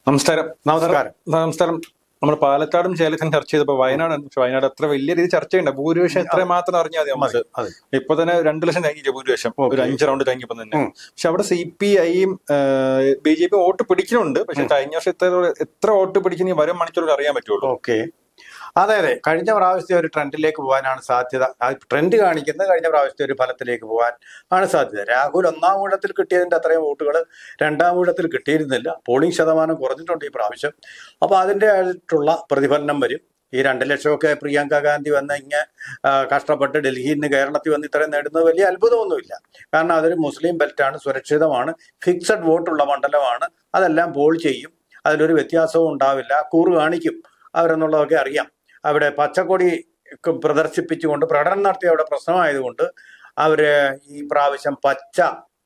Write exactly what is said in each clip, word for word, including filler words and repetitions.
നമസ്കാരം. നമസ്കാരം. നമസ്കാരം. നമ്മൾ പാലക്കാടും ചേലത്തും ചർച്ച ചെയ്തപ്പോ വയനാട് വയനാട് അത്ര വലിയ രീതി ചർച്ചയുണ്ട്. ഭൂരിപക്ഷം എത്ര മാത്രം അറിഞ്ഞാൽ മതി നമുക്ക്. ഇപ്പൊ തന്നെ രണ്ടു ലക്ഷം കഴിഞ്ഞ ഭൂരിപക്ഷം ഒരു അഞ്ച് റൗണ്ട് കഴിഞ്ഞപ്പോ തന്നെ. പക്ഷെ അവിടെ സി പി ഐയും ബി ജെ പി വോട്ട് പിടിക്കുന്നുണ്ട്. പക്ഷെ കഴിഞ്ഞ വർഷം എത്ര എത്ര വോട്ട് പിടിക്കുന്ന വരും മണിക്കൂറിൽ അറിയാൻ പറ്റുള്ളൂ. ഓക്കെ, അതെ അതെ. കഴിഞ്ഞ പ്രാവശ്യത്തെ ഒരു ട്രെൻഡിലേക്ക് പോകാനാണ് സാധ്യത. ആ ട്രെൻഡ് കാണിക്കുന്നത് കഴിഞ്ഞ പ്രാവശ്യത്തെ ഒരു ഫലത്തിലേക്ക് പോകാൻ ആണ് സാധ്യത. രാഹുൽ ഒന്നാം ഊഴത്തിൽ കിട്ടിയതിന്റെ അത്രയും വോട്ടുകൾ രണ്ടാം ഊഴത്തിൽ കിട്ടിയിരുന്നില്ല. പോളിംഗ് ശതമാനം കുറഞ്ഞിട്ടുണ്ട് ഈ പ്രാവശ്യം. അപ്പൊ അതിൻ്റെ ആയിട്ടുള്ള പ്രതിഫലനം വരും. ഈ രണ്ട് ലക്ഷമൊക്കെ പ്രിയങ്ക ഗാന്ധി വന്ന് ഇങ്ങനെ കഷ്ടപ്പെട്ട് ഡൽഹിയിൽ നിന്ന് കേരളത്തിൽ വന്ന് ഇത്രയും നേടുന്നത് വലിയ അത്ഭുതമൊന്നുമില്ല. കാരണം അതൊരു മുസ്ലിം ബെൽറ്റാണ്, സുരക്ഷിതമാണ്, ഫിക്സഡ് വോട്ടുള്ള മണ്ഡലമാണ്. അതെല്ലാം പോൾ ചെയ്യും, അതിലൊരു വ്യത്യാസവും ഉണ്ടാവില്ല. കൂറ് കാണിക്കും അവരെന്നുള്ളതൊക്കെ അറിയാം. അവിടെ പച്ചക്കൊടി പ്രദർശിപ്പിച്ചുകൊണ്ട് പ്രകടനം നടത്തിയ അവിടെ പ്രശ്നമായതുകൊണ്ട് അവര് ഈ പ്രാവശ്യം പച്ച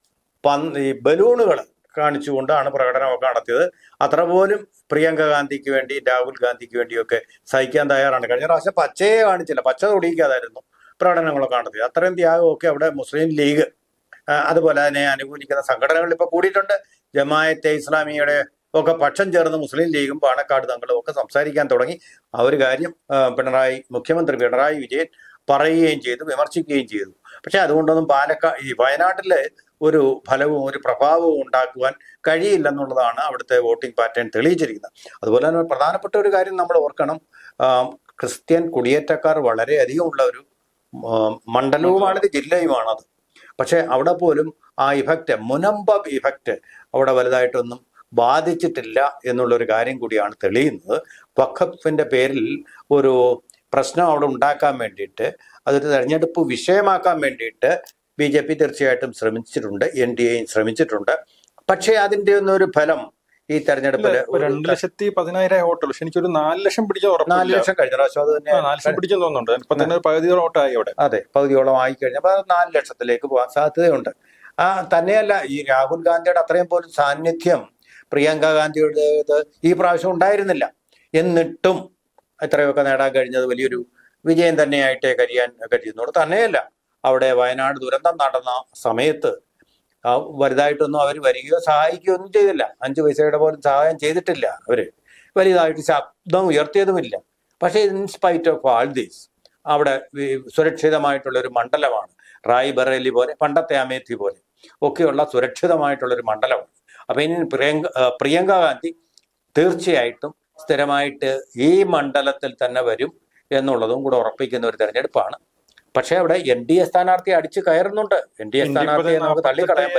പന്ത് ഈ ബലൂണുകൾ കാണിച്ചുകൊണ്ടാണ് പ്രകടനമൊക്കെ നടത്തിയത്. അത്ര പോലും പ്രിയങ്ക ഗാന്ധിക്ക് വേണ്ടി രാഹുൽ ഗാന്ധിക്ക് വേണ്ടിയൊക്കെ സഹിക്കാൻ തയ്യാറാണ്. കഴിഞ്ഞ പ്രാവശ്യം പച്ചയെ കാണിച്ചില്ല, പച്ച തൊടിയിക്കാതായിരുന്നു പ്രകടനങ്ങളൊക്കെ നടത്തിയത്. അത്രയും ത്യാഗമൊക്കെ അവിടെ മുസ്ലിം ലീഗ് അതുപോലെ അതിനെ അനുകൂലിക്കുന്ന സംഘടനകൾ ഇപ്പൊ കൂടിയിട്ടുണ്ട്. ജമായത്തെ ഇസ്ലാമിയുടെ ഒക്കെ പക്ഷം ചേർന്ന് മുസ്ലിം ലീഗും പാണക്കാട് തങ്ങളും ഒക്കെ സംസാരിക്കാൻ തുടങ്ങി. ആ ഒരു കാര്യം പിണറായി മുഖ്യമന്ത്രി പിണറായി വിജയൻ പറയുകയും ചെയ്തു, വിമർശിക്കുകയും ചെയ്തു. പക്ഷെ അതുകൊണ്ടൊന്നും പാലക്കാട് ഈ വയനാട്ടിലെ ഒരു ഫലവും ഒരു പ്രഭാവവും ഉണ്ടാക്കുവാൻ കഴിയില്ലെന്നുള്ളതാണ് അവിടുത്തെ വോട്ടിംഗ് പാറ്റേൺ തെളിയിച്ചിരിക്കുന്നത്. അതുപോലെ തന്നെ പ്രധാനപ്പെട്ട ഒരു കാര്യം നമ്മൾ ഓർക്കണം, ക്രിസ്ത്യൻ കുടിയേറ്റക്കാർ വളരെയധികം ഉള്ള ഒരു മണ്ഡലവുമാണിത്, ജില്ലയുമാണത്. പക്ഷെ അവിടെ പോലും ആ ഇഫക്റ്റ്, മുനമ്പം ഇഫക്റ്റ് അവിടെ വലുതായിട്ടൊന്നും ബാധിച്ചിട്ടില്ല എന്നുള്ളൊരു കാര്യം കൂടിയാണ് തെളിയുന്നത്. വഖഫിന്റെ പേരിൽ ഒരു പ്രശ്നം അവിടെ ഉണ്ടാക്കാൻ വേണ്ടിയിട്ട്, അതൊരു തെരഞ്ഞെടുപ്പ് വിഷയമാക്കാൻ വേണ്ടിയിട്ട് ബി ജെ പി തീർച്ചയായിട്ടും ശ്രമിച്ചിട്ടുണ്ട്, എൻ ഡി എയും ശ്രമിച്ചിട്ടുണ്ട്. പക്ഷേ അതിന്റെ ഒന്നും ഒരു ഫലം ഈ തെരഞ്ഞെടുപ്പില് രണ്ട് ലക്ഷത്തി പതിനായിരം വോട്ടുള്ളൂ. പക്ഷെ എനിക്കൊരു നാല് ലക്ഷം പിടിച്ച നാല് ലക്ഷം കഴിഞ്ഞ പ്രാവശ്യം അത് തന്നെ നാല് ലക്ഷം പിടിച്ചെന്ന് തോന്നുന്നുണ്ട്. ഇപ്പൊ തന്നെ പകുതിയോളം വോട്ടായി അവിടെ. അതെ, പകുതിയോളം ആയി കഴിഞ്ഞപ്പോൾ അത് നാല് ലക്ഷത്തിലേക്ക് പോകാൻ സാധ്യതയുണ്ട്. ആ തന്നെയല്ല, ഈ രാഹുൽ ഗാന്ധിയുടെ അത്രയും പോലും സാന്നിധ്യം പ്രിയങ്ക ഗാന്ധിയുടേത് ഈ പ്രാവശ്യം ഉണ്ടായിരുന്നില്ല. എന്നിട്ടും എത്രയൊക്കെ നേടാൻ കഴിഞ്ഞത് വലിയൊരു വിജയം തന്നെയായിട്ടേ കഴിയാൻ കഴിയുന്നുള്ളൂ. തന്നെയല്ല, അവിടെ വയനാട് ദുരന്തം നടന്ന സമയത്ത് വലുതായിട്ടൊന്നും അവർ വരികയോ സഹായിക്കുകയോ ഒന്നും ചെയ്തില്ല. അഞ്ചു പൈസയുടെ പോലും സഹായം ചെയ്തിട്ടില്ല അവര്. വലുതായിട്ട് ശബ്ദം ഉയർത്തിയതുമില്ല. പക്ഷേ ഇൻസ്പൈറ്റ് ഓഫ് ആൾ ദീസ് അവിടെ സുരക്ഷിതമായിട്ടുള്ള ഒരു മണ്ഡലമാണ്. റായ് ബറേലി പോലെ, പണ്ടത്തെ അമേഠി പോലെ ഒക്കെയുള്ള സുരക്ഷിതമായിട്ടുള്ളൊരു മണ്ഡലമാണ്. അപ്പൊ ഇനി പ്രിയങ്ക പ്രിയങ്ക ഗാന്ധി തീർച്ചയായിട്ടും സ്ഥിരമായിട്ട് ഈ മണ്ഡലത്തിൽ തന്നെ വരും എന്നുള്ളതും കൂടെ ഉറപ്പിക്കുന്ന ഒരു തെരഞ്ഞെടുപ്പാണ്. പക്ഷെ അവിടെ എൻ ഡി എ സ്ഥാനാർത്ഥി അടിച്ചു കയറുന്നുണ്ട്. എൻ ഡി എ സ്ഥാനാർത്ഥിയെ നമുക്ക് തള്ളിക്കളയാൻ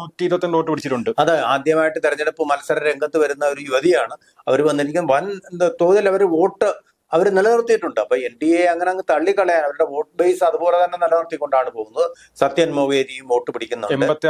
പറ്റില്ല. അത് ആദ്യമായിട്ട് തെരഞ്ഞെടുപ്പ് മത്സര രംഗത്ത് വരുന്ന ഒരു യുവതിയാണ്. അവർ വന്നിരിക്കുന്ന വൻ തോതിൽ അവർ വോട്ട് അവർ നിലനിർത്തിയിട്ടുണ്ട്. അപ്പൊ എൻ ഡി എ അങ്ങനെ അങ്ങ് തള്ളിക്കളയാൻ അവരുടെ വോട്ട് ബേസ് അതുപോലെ തന്നെ നിലനിർത്തിക്കൊണ്ടാണ് പോകുന്നത്. സത്യൻ മൊവേരിയും വോട്ട് പിടിക്കുന്നുണ്ട്. എൺപത്തി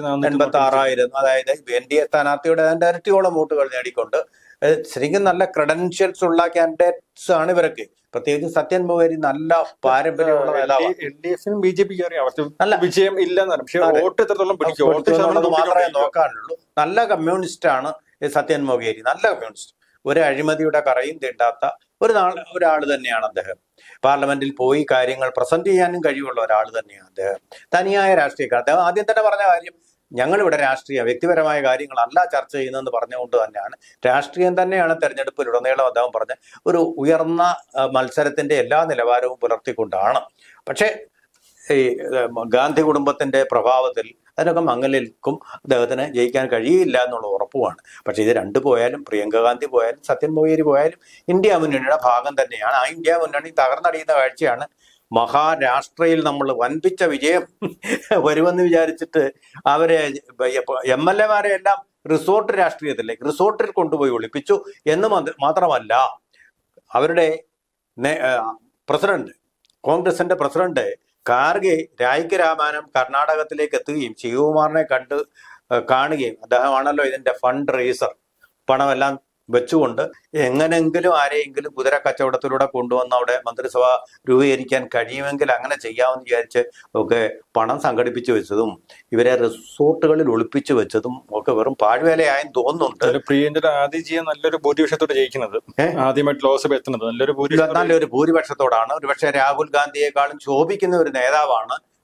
ആറായിരം അതായത് എൻ ഡി എ സ്ഥാനാർത്ഥിയുടെ അതിന്റെ ഇരട്ടിയോളം വോട്ടുകൾ നേടിക്കൊണ്ട് ശരിക്കും നല്ല ക്രെഡൻഷ്യൽസ് ഉള്ള കാൻഡിഡേറ്റ്സ് ആണ് ഇവരൊക്കെ. പ്രത്യേകിച്ച് സത്യൻ മൊവേരി നല്ല പാരമ്പര്യമുള്ള നേതാവാണ്. എൽ ഡി എഫിനും ബി ജെ പിക്ക് അറിയാം നല്ല വിജയം ഇല്ലെന്നാണ്. പക്ഷേ വോട്ട് എത്രത്തോളം മാത്രമേ നോക്കാനുള്ളൂ. നല്ല കമ്മ്യൂണിസ്റ്റ് ആണ് സത്യൻ മൊവേരി, നല്ല കമ്മ്യൂണിസ്റ്റ്. ഒരു അഴിമതിയുടെ കറയും തീണ്ടാത്ത ഒരു നാൾ ഒരാൾ തന്നെയാണ് അദ്ദേഹം. പാർലമെന്റിൽ പോയി കാര്യങ്ങൾ പ്രസന്റ് ചെയ്യാനും കഴിവുള്ള ഒരാൾ തന്നെയാണ് അദ്ദേഹം. തനിയായ രാഷ്ട്രീയക്കാർ. അദ്ദേഹം ആദ്യം തന്നെ പറഞ്ഞ കാര്യം, ഞങ്ങളിവിടെ രാഷ്ട്രീയ വ്യക്തിപരമായ കാര്യങ്ങളല്ല ചർച്ച ചെയ്യുന്നതെന്ന് പറഞ്ഞുകൊണ്ട് തന്നെയാണ്. രാഷ്ട്രീയം തന്നെയാണ് തെരഞ്ഞെടുപ്പിലുടനീളം അദ്ദേഹം പറഞ്ഞ ഒരു ഉയർന്ന മത്സരത്തിന്റെ എല്ലാ നിലവാരവും പുലർത്തിക്കൊണ്ടാണ്. പക്ഷേ ഈ ഗാന്ധി കുടുംബത്തിന്റെ പ്രഭാവത്തിൽ അതിനൊക്കെ മങ്ങലേൽക്കും. അദ്ദേഹത്തിന് ജയിക്കാൻ കഴിയില്ല എന്നുള്ള ഉറപ്പുമാണ്. പക്ഷെ ഇത് രണ്ടു പോയാലും, പ്രിയങ്ക ഗാന്ധി പോയാലും സത്യൻ മൊവേരി പോയാലും ഇന്ത്യ മുന്നണിയുടെ ഭാഗം തന്നെയാണ്. ആ ഇന്ത്യ മുന്നണി തകർന്നടിയുന്ന കാഴ്ചയാണ്. മഹാരാഷ്ട്രയിൽ നമ്മൾ വൻപിച്ച വിജയം വരുമെന്ന് വിചാരിച്ചിട്ട് അവരെ എം എൽ എമാരെ എല്ലാം റിസോർട്ട് രാഷ്ട്രീയത്തിലേക്ക് റിസോർട്ടിൽ കൊണ്ടുപോയി ഒളിപ്പിച്ചു എന്ന് മാത്രമല്ല, അവരുടെ പ്രസിഡന്റ്, കോൺഗ്രസിന്റെ പ്രസിഡന്റ് ഖാർഗെ രായ്ക്ക് രാമാനം കർണാടകത്തിലേക്ക് എത്തുകയും ശിവകുമാറിനെ കണ്ട് കാണുകയും, അദ്ദേഹമാണല്ലോ ഇതിന്റെ ഫണ്ട് റേസർ, പണമെല്ലാം വെച്ചുകൊണ്ട് എങ്ങനെങ്കിലും ആരെയെങ്കിലും കുതിര കച്ചവടത്തിലൂടെ കൊണ്ടുവന്ന് അവിടെ മന്ത്രിസഭ രൂപീകരിക്കാൻ കഴിയുമെങ്കിൽ അങ്ങനെ ചെയ്യാമെന്ന് വിചാരിച്ച് ഒക്കെ പണം സംഘടിപ്പിച്ചു വെച്ചതും ഇവരെ റിസോർട്ടുകളിൽ ഒളിപ്പിച്ചു വെച്ചതും ഒക്കെ വെറും പാഴ്വേലയായെന്ന് തോന്നുന്നുണ്ട്. പ്രിയങ്കയുടെ ആദ്യം നല്ലൊരു ഭൂരിപക്ഷത്തോടെ ജയിക്കുന്നത്, ആദ്യമായിട്ട് ലോക്സഭ എത്തുന്നത് നല്ലൊരു നല്ലൊരു ഭൂരിപക്ഷത്തോടാണ്. ഒരുപക്ഷെ രാഹുൽ ഗാന്ധിയെക്കാളും ശോഭിക്കുന്ന ഒരു നേതാവാണ്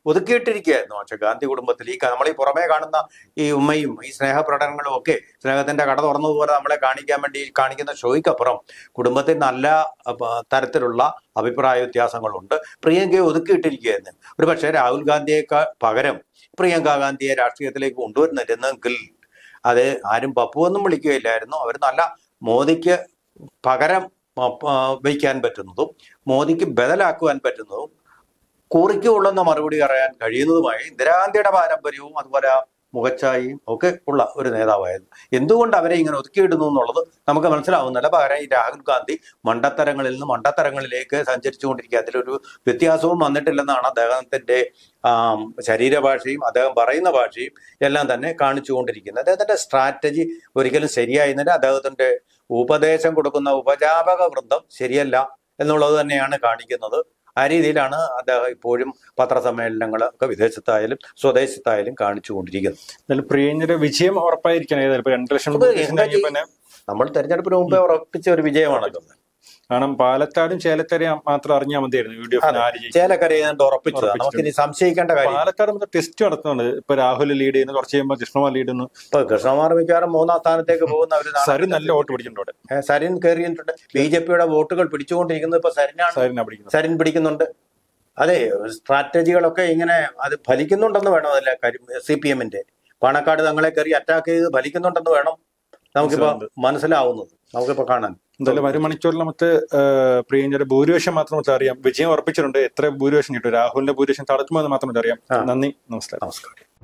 ഒതുക്കിയിട്ടിരിക്കുകയായിരുന്നു. പക്ഷെ ഗാന്ധി കുടുംബത്തിൽ ഈ നമ്മൾ ഈ പുറമേ കാണുന്ന ഈ ഉമ്മയും ഈ സ്നേഹപ്രകടനങ്ങളും ഒക്കെ സ്നേഹത്തിന്റെ കട തുറന്നതുപോലെ നമ്മളെ കാണിക്കാൻ വേണ്ടി കാണിക്കുന്ന ഷോയ്ക്കപ്പുറം കുടുംബത്തിൽ നല്ല തരത്തിലുള്ള അഭിപ്രായ വ്യത്യാസങ്ങളുണ്ട്. പ്രിയങ്കയെ ഒതുക്കിയിട്ടിരിക്കുകയായിരുന്നു. ഒരു പക്ഷേ രാഹുൽ ഗാന്ധിയേക്കാൾ പകരം പ്രിയങ്ക ഗാന്ധിയെ രാഷ്ട്രീയത്തിലേക്ക് കൊണ്ടുവരുന്നിരുന്നെങ്കിൽ അത് ആരും പപ്പു എന്നും വിളിക്കുകയില്ലായിരുന്നു. അവർ നല്ല മോദിക്ക് പകരം വയ്ക്കാൻ പറ്റുന്നതും മോദിക്ക് ബദലാക്കുവാൻ പറ്റുന്നതും കുറിക്ക് ഉള്ളെന്ന മറുപടി പറയാൻ കഴിയുന്നതുമായ ഇന്ദിരാഗാന്ധിയുടെ പാരമ്പര്യവും അതുപോലെ മുഖച്ഛായയും ഒക്കെ ഉള്ള ഒരു നേതാവായിരുന്നു. എന്തുകൊണ്ട് അവരെ ഇങ്ങനെ ഒതുക്കിയിടുന്നു എന്നുള്ളത് നമുക്ക് മനസ്സിലാവുന്നില്ല. പകരം ഈ രാഹുൽ ഗാന്ധി മണ്ടത്തരങ്ങളിൽ നിന്ന് മണ്ടത്തരങ്ങളിലേക്ക് സഞ്ചരിച്ചുകൊണ്ടിരിക്കുക. അതിലൊരു വ്യത്യാസവും വന്നിട്ടില്ലെന്നാണ് അദ്ദേഹത്തിന്റെ ശരീരഭാഷയും അദ്ദേഹം പറയുന്ന ഭാഷയും എല്ലാം തന്നെ കാണിച്ചുകൊണ്ടിരിക്കുന്നത്. അദ്ദേഹത്തിന്റെ സ്ട്രാറ്റജി ഒരിക്കലും ശരിയായിരുന്നില്ല. അദ്ദേഹത്തിന്റെ ഉപദേശം കൊടുക്കുന്ന ഉപജാപക വൃന്ദം ശരിയല്ല എന്നുള്ളത് തന്നെയാണ് കാണിക്കുന്നത്. ആ രീതിയിലാണ് അദ്ദേഹം ഇപ്പോഴും പത്രസമ്മേളനങ്ങൾ ഒക്കെ വിദേശത്തായാലും സ്വദേശത്തായാലും കാണിച്ചുകൊണ്ടിരിക്കുന്നത്. പ്രിയങ്കയുടെ വിജയം ഉറപ്പായിരിക്കണം. ഏതായാലും രണ്ട് ലക്ഷം നമ്മൾ തെരഞ്ഞെടുപ്പിന് മുമ്പേ ഉറപ്പിച്ച ഒരു വിജയമാണല്ലോ. കാരണം പാലക്കാടും ചേലക്കരയും മാത്രം അറിഞ്ഞാൽ മതിയായിരുന്നു യു ഡി എഫ്. ചേലക്കര ഉറപ്പിച്ചതാണ്, നമുക്കിനി സംശയിക്കേണ്ട കാര്യം. പാലക്കാട് ടെസ്റ്റ് നടത്തുന്നുണ്ട്. ഇപ്പൊ രാഹുൽ ലീഡ് ചെയ്യുന്നു, കുറച്ച് കഴിയുമ്പോൾ കൃഷ്ണകുമാർ ലീഡ് ചെയ്യുന്നു. ഇപ്പൊ കൃഷ്ണകുമാർ മിക്കവാറും മൂന്നാം സ്ഥാനത്തേക്ക് പോകുന്ന സരിൻ നല്ല വോട്ട് പിടിച്ചിട്ടുണ്ട്. സരിൻ കയറിയിട്ടുണ്ട്. ബി ജെ പിയുടെ വോട്ടുകൾ പിടിച്ചുകൊണ്ടിരിക്കുന്നത് ഇപ്പൊ സരിനാണ്. സരിൻ പിടിക്കുന്നുണ്ട്. അതെ, സ്ട്രാറ്റജികളൊക്കെ ഇങ്ങനെ അത് ഫലിക്കുന്നുണ്ടെന്ന് വേണം. അതല്ല കാര്യം. സി പി എമ്മിന്റെ പാണക്കാട് തങ്ങളെ കയറി അറ്റാക്ക് ചെയ്ത് ഫലിക്കുന്നുണ്ടെന്ന് വേണം നമുക്കിപ്പോ മനസ്സിലാവുന്നത്, നമുക്കിപ്പോ കാണാൻ. എന്തായാലും ഒരു മണിക്കൂറിൽ നമുക്ക് പ്രിയങ്കയുടെ ഭൂരിപക്ഷം മാത്രം നമുക്ക് അറിയാം. വിജയം ഉറപ്പിച്ചിട്ടുണ്ട്. എത്ര ഭൂരിപക്ഷം കിട്ടും, രാഹുലിന്റെ ഭൂരിപക്ഷം തടക്കുമോ എന്ന് മാത്രം അറിയാം. നന്ദി, നമസ്കാരം. നമസ്കാരം.